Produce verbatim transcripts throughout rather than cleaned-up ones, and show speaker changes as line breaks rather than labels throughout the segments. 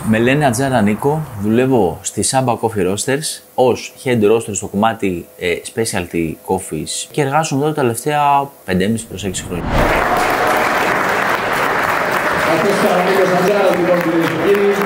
Με λένε Ατζάρα Νίκο, δουλεύω στη Samba Coffee Roasters ως head roaster στο κομμάτι ε, specialty coffees και εργάζομαι εδώ τα τελευταία πέντε και μισό προς έξι χρόνια.
Αυτός ήταν ο Νίκος Ατζάρα, λοιπόν, κυρίες και κύριοι.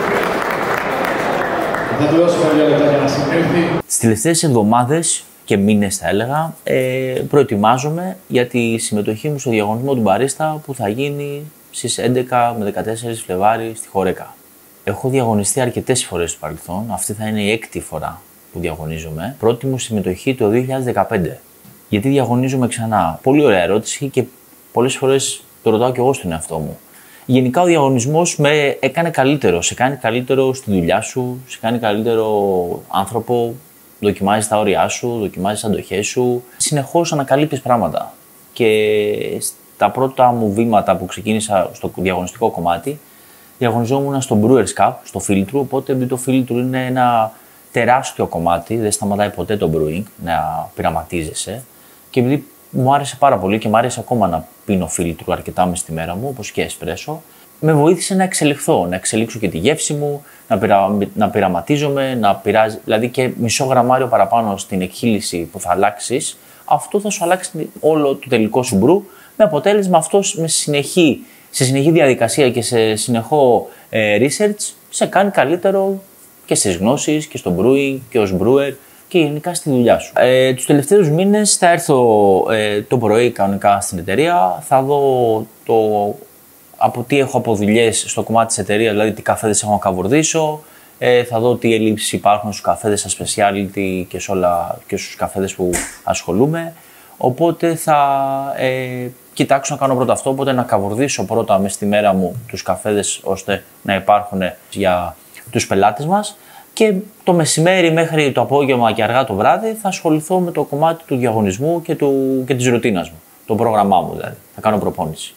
Θα του δώσω κάποια λεπτά για να συνέλθει.
Τις τελευταίες εβδομάδες και μήνες θα έλεγα, ε, προετοιμάζομαι για τη συμμετοχή μου στο διαγωνισμό του μπαρίστα που θα γίνει στις έντεκα με δεκατέσσερα Φλεβάρι στη Χορέκα. Έχω διαγωνιστεί αρκετές φορές στο παρελθόν, αυτή θα είναι η έκτη φορά που διαγωνίζομαι. Πρώτη μου συμμετοχή το δύο χιλιάδες δεκαπέντε. Γιατί διαγωνίζομαι ξανά? Πολύ ωραία ερώτηση και πολλές φορές το ρωτάω και εγώ στον εαυτό μου. Γενικά ο διαγωνισμός με έκανε καλύτερο, σε κάνει καλύτερο στη δουλειά σου, σε κάνει καλύτερο άνθρωπο, δοκιμάζεις τα όρια σου, δοκιμάζεις τις αντοχές σου, συνεχώς ανακαλύπτεις πράγματα. Και στα πρώτα μου βήματα που ξεκίνησα στο διαγωνιστικό κομμάτι, διαγωνιζόμουν στο Brewers Cup, στο φίλτρου, οπότε το φίλτρου είναι ένα τεράστιο κομμάτι, δεν σταματάει ποτέ το brewing, να πειραματίζεσαι. Και επειδή μου άρεσε πάρα πολύ και μου άρεσε ακόμα να πίνω φίλτρου αρκετά μες στη μέρα μου, όπως και εσπρέσο, με βοήθησε να εξελιχθώ, να εξελίξω και τη γεύση μου, να, πειρα, να πειραματίζομαι, να πειράζει, δηλαδή και μισό γραμμάριο παραπάνω στην εκχύληση που θα αλλάξεις, αυτό θα σου αλλάξει όλο το τελικό σου μπρου, με αποτέλεσμα αυτό με συνεχή, σε συνεχή διαδικασία και σε συνεχό ε, research σε κάνει καλύτερο και στις γνώσεις και στο brewing και ως brewer και γενικά στη δουλειά σου. Ε, τους τελευταίους μήνες θα έρθω ε, το πρωί κανονικά στην εταιρεία, θα δω το, από τι έχω από δουλειές στο κομμάτι της εταιρείας, δηλαδή τι καφέδες έχω να καβουρδίσω, ε, θα δω τι ελλείψεις υπάρχουν στους καφέδες στα specialty και, σε όλα, και στους καφέδες που ασχολούμαι. Οπότε θα ε, κοιτάξω να κάνω πρώτα αυτό, οπότε να καβουρδίσω πρώτα μες στη μέρα μου τους καφέδες ώστε να υπάρχουν για τους πελάτες μας και το μεσημέρι μέχρι το απόγευμα και αργά το βράδυ θα ασχοληθώ με το κομμάτι του διαγωνισμού και, του, και της ρουτίνας μου, το πρόγραμμά μου δηλαδή, θα κάνω προπόνηση.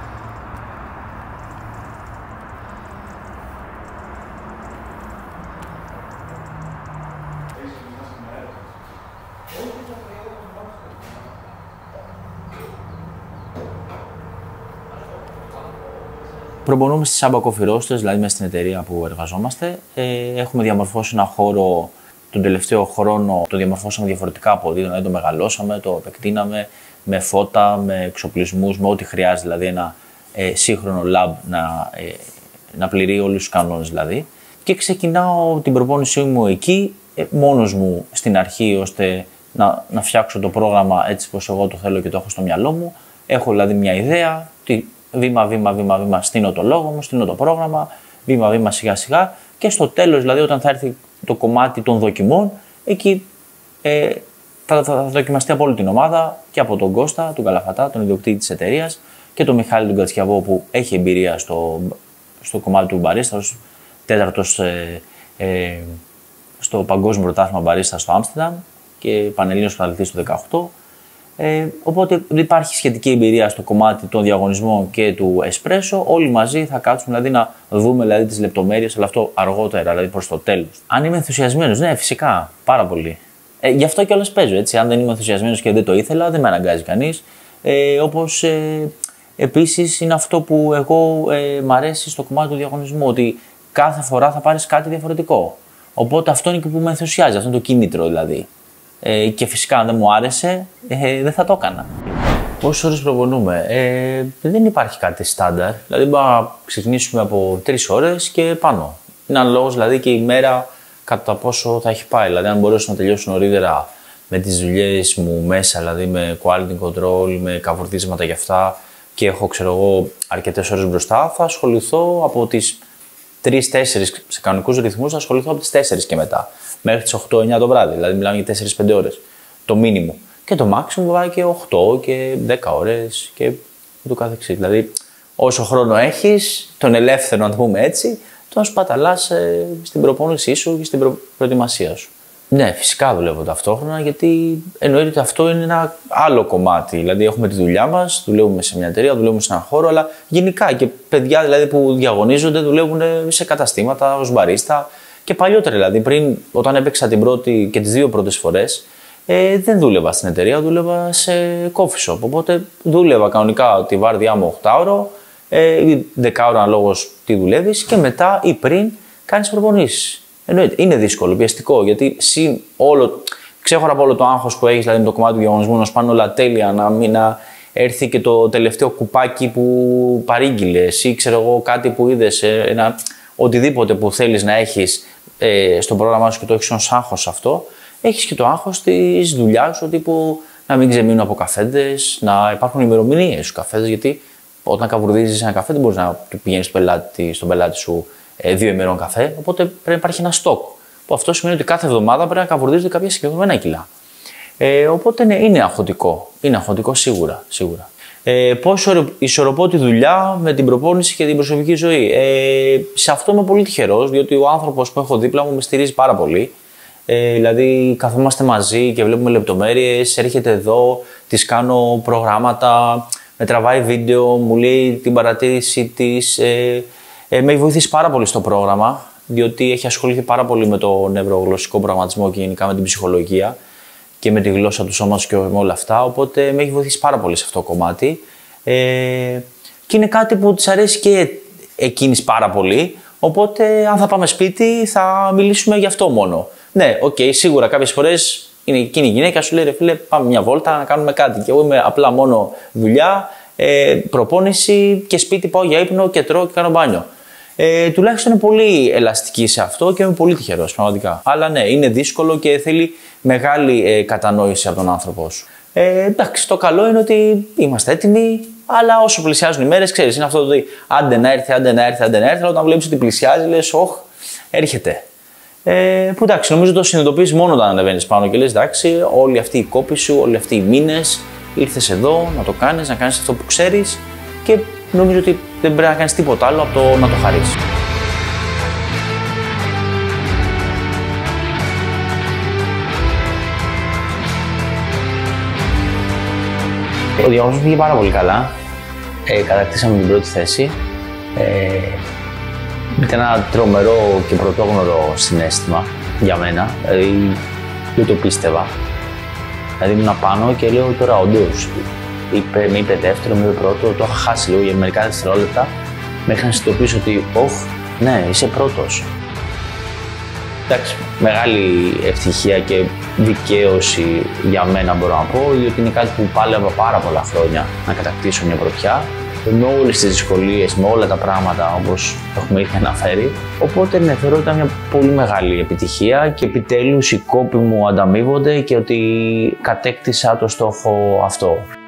Προπονούμε στη Samba Coffee Roasters, δηλαδή μέσα στην εταιρεία που εργαζόμαστε. Ε, έχουμε διαμορφώσει ένα χώρο τον τελευταίο χρόνο, το διαμορφώσαμε διαφορετικά από εδώ, δηλαδή το μεγαλώσαμε, το επεκτείναμε με φώτα, με εξοπλισμούς, με ό,τι χρειάζεται, δηλαδή ένα ε, σύγχρονο lab να, ε, να πληρεί όλους τους κανόνες δηλαδή. Και ξεκινάω την προπόνησή μου εκεί, ε, μόνος μου στην αρχή, ώστε να, να φτιάξω το πρόγραμμα έτσι πως εγώ το θέλω και το έχω στο μυαλό μου. Έχω δηλαδή μια ιδέα, τι, Βήμα, βήμα, βήμα, βήμα, στείνω το λόγο μου, στείνω το πρόγραμμα, βήμα, βήμα, σιγά σιγά και στο τέλος, δηλαδή όταν θα έρθει το κομμάτι των δοκιμών, εκεί ε, θα, θα, θα δοκιμαστεί από όλη την ομάδα και από τον Κώστα, τον Καλαφατά, τον ιδιοκτήτη της εταιρείας και τον Μιχάλη τον Κατσιαβό που έχει εμπειρία στο, στο κομμάτι του μπαρίστα, ως τέταρτος ε, ε, στο Παγκόσμιο Πρωτάθλημα Μπαρίστα στο Άμστερνταμ και Πανελλήνιος Πρωταθλητής το δεκαοκτώ. Ε, οπότε υπάρχει σχετική εμπειρία στο κομμάτι των διαγωνισμών και του εσπρέσο. Όλοι μαζί θα κάτσουμε δηλαδή, να δούμε δηλαδή, τις λεπτομέρειες, αλλά αυτό αργότερα, δηλαδή προς το τέλος. Αν είμαι ενθουσιασμένος, ναι, φυσικά, πάρα πολύ. Ε, γι' αυτό κιόλας παίζω. Έτσι. Αν δεν είμαι ενθουσιασμένος και δεν το ήθελα, δεν με αναγκάζει κανείς. Ε, όπως ε, επίσης είναι αυτό που εγώ ε, μ' αρέσει στο κομμάτι του διαγωνισμού, ότι κάθε φορά θα πάρεις κάτι διαφορετικό. Οπότε αυτό είναι και που με ενθουσιάζει, αυτό είναι το κίνητρο δηλαδή. Ε, και φυσικά αν δεν μου άρεσε, ε, δεν θα το έκανα. Πόσες ώρες προπονούμε? Ε, δεν υπάρχει κάτι στάνταρ. Δηλαδή μπορούμε να ξεκινήσουμε από τρεις ώρες και πάνω. Είναι αναλόγως δηλαδή και η μέρα κατά πόσο θα έχει πάει. Δηλαδή αν μπορέσω να τελειώσω νωρίτερα με τις δουλειές μου μέσα, δηλαδή με quality control, με καβουρδίσματα για αυτά και έχω ξέρω εγώ αρκετές ώρες μπροστά, θα ασχοληθώ από τις τρεις τέσσερις σε κανονικούς ρυθμούς, θα ασχοληθώ από τις τέσσερις και μετά. Μέχρι τις οκτώ εννιά το βράδυ, δηλαδή μιλάμε για τέσσερις πέντε ώρες το μίνιμουμ. Και το maximum πάει και οκτώ και δέκα ώρες και το καθεξής. Δηλαδή, όσο χρόνο έχεις, τον ελεύθερο να το πούμε έτσι, τον σπαταλάς ε, στην προπόνησή σου και στην προ... προετοιμασία σου. Ναι, φυσικά δουλεύω ταυτόχρονα γιατί εννοείται ότι αυτό είναι ένα άλλο κομμάτι. Δηλαδή, έχουμε τη δουλειά μας, δουλεύουμε σε μια εταιρεία, δουλεύουμε σε έναν χώρο, αλλά γενικά και παιδιά δηλαδή, που διαγωνίζονται δουλεύουν σε καταστήματα ως μπαρίστα. Και παλιότερα δηλαδή, πριν, όταν έπαιξα την πρώτη και τις δύο πρώτες φορές, ε, δεν δούλευα στην εταιρεία, δούλευα σε coffee shop. Οπότε δούλευα κανονικά τη βάρδιά μου οκτώ ώρο, ε, ή δέκα ώρο αναλόγως τι δουλεύεις και μετά ή πριν κάνεις προπονήσεις. Εννοείται, είναι δύσκολο, πιεστικό, γιατί συν όλο, ξέχωρα από όλο το άγχος που έχεις, δηλαδή με το κομμάτι του διαγωνισμού, να σου πάνε όλα τέλεια, να μην να έρθει και το τελευταίο κουπάκι που παρήγγειλες ή ξέρω εγώ κάτι που είδες, ένα, οτιδήποτε που θέλεις να έχεις ε, στο πρόγραμμά σου και το έχεις ως άγχος αυτό, έχεις και το άγχος της δουλειάς σου, τύπου να μην ξεμείνουν από καφέδες, να υπάρχουν ημερομηνίες στους καφέδες, γιατί όταν καβουρδίζεις ένα καφέ δεν μπορείς να πηγαίνεις στον πελάτη, στον πελάτη σου ε, δύο ημερών καφέ, οπότε πρέπει να υπάρχει ένα στόκ. Που αυτό σημαίνει ότι κάθε εβδομάδα πρέπει να καβουρδίζονται κάποια συγκεκριμένα κιλά. Ε, οπότε ναι, είναι αγχωτικό. Είναι αγχωτικό σίγουρα. σίγουρα. Ε, πώς ισορροπώ τη δουλειά με την προπόνηση και την προσωπική ζωή. Ε, σε αυτό είμαι πολύ τυχερός, διότι ο άνθρωπος που έχω δίπλα μου με στηρίζει πάρα πολύ. Ε, δηλαδή, καθόμαστε μαζί και βλέπουμε λεπτομέρειες. Έρχεται εδώ, της κάνω προγράμματα, με τραβάει βίντεο, μου λέει την παρατήρηση της. Ε, ε, με έχει βοηθήσει πάρα πολύ στο πρόγραμμα, διότι έχει ασχοληθεί πάρα πολύ με το νευρογλωσσικό προγραμματισμό και γενικά με την ψυχολογία και με τη γλώσσα του σώματος και με όλα αυτά. Οπότε με έχει βοηθήσει πάρα πολύ σε αυτό το κομμάτι. Ε, και είναι κάτι που της αρέσει και εκείνης πάρα πολύ. Οπότε, αν θα πάμε σπίτι, θα μιλήσουμε γι' αυτό μόνο. Ναι, οκ, okay, σίγουρα κάποιες φορές είναι εκείνη η γυναίκα, σου λέει ρε φίλε, πάμε μια βόλτα να κάνουμε κάτι. Και εγώ είμαι απλά μόνο δουλειά, ε, προπόνηση και σπίτι πάω για ύπνο και τρώω και κάνω μπάνιο. Ε, τουλάχιστον είναι πολύ ελαστική σε αυτό και είμαι πολύ τυχερός πραγματικά. Αλλά ναι, είναι δύσκολο και θέλει μεγάλη ε, κατανόηση από τον άνθρωπό σου. Ε, εντάξει, το καλό είναι ότι είμαστε έτοιμοι, αλλά όσο πλησιάζουν οι μέρες, ξέρεις, είναι αυτό το ότι άντε να έρθει, άντε να έρθει, άντε να έρθει, αλλά όταν βλέπεις ότι πλησιάζει, λες, όχ, έρχεται. Ε, που εντάξει, νομίζω το συνειδητοποιείς μόνο όταν ανεβαίνεις πάνω και λες, εντάξει, όλη αυτή η κόπη σου, όλοι αυτοί οι μήνες, ήρθες εδώ να το κάνεις, να κάνεις αυτό που ξέρεις και νομίζω ότι δεν πρέπει να κάνεις τίποτα άλλο από το να το χαρείς. Ο διαγωνισμός πήγε πάρα πολύ καλά. Ε, κατακτήσαμε την πρώτη θέση. Ε, ήταν ένα τρομερό και πρωτόγνωρο συναίσθημα για μένα. Δηλαδή, δεν το πίστευα. Δηλαδή, ήμουν πάνω και λέω τώρα όντως. Είπε, με είπε δεύτερο, με είπε πρώτο. Το είχα χάσει λίγο για μερικά δευτερόλεπτα. Μέχρι να συνειδητοποιήσω ότι, όχ, ναι, είσαι πρώτος. Εντάξει, μεγάλη ευτυχία και δικαίωση για μένα μπορώ να πω, διότι είναι κάτι που πάλευα πάρα πολλά χρόνια να κατακτήσω μια πρωτιά, με όλες τις δυσκολίες, με όλα τα πράγματα όπως έχουμε ήδη αναφέρει. Οπότε ναι, θεωρώ ότι ήταν μια πολύ μεγάλη επιτυχία και επιτέλους οι κόποι μου ανταμείβονται και ότι κατέκτησα το στόχο αυτό.